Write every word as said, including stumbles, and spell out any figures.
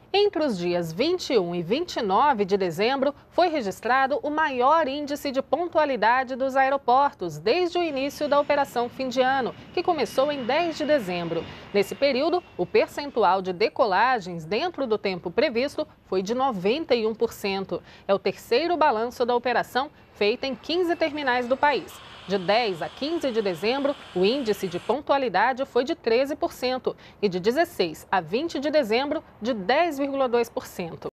Entre os dias vinte e um e vinte e nove de dezembro, foi registrado o maior índice de pontualidade dos aeroportos desde o início da Operação Fim de Ano, que começou em dez de dezembro. Nesse período, o percentual de decolagens dentro do tempo previsto foi de noventa e um por cento. É o terceiro balanço da operação, feita em quinze terminais do país. De dez a quinze de dezembro, o índice de pontualidade foi de treze por cento e de dezesseis a vinte de dezembro, de dez vírgula dois por cento.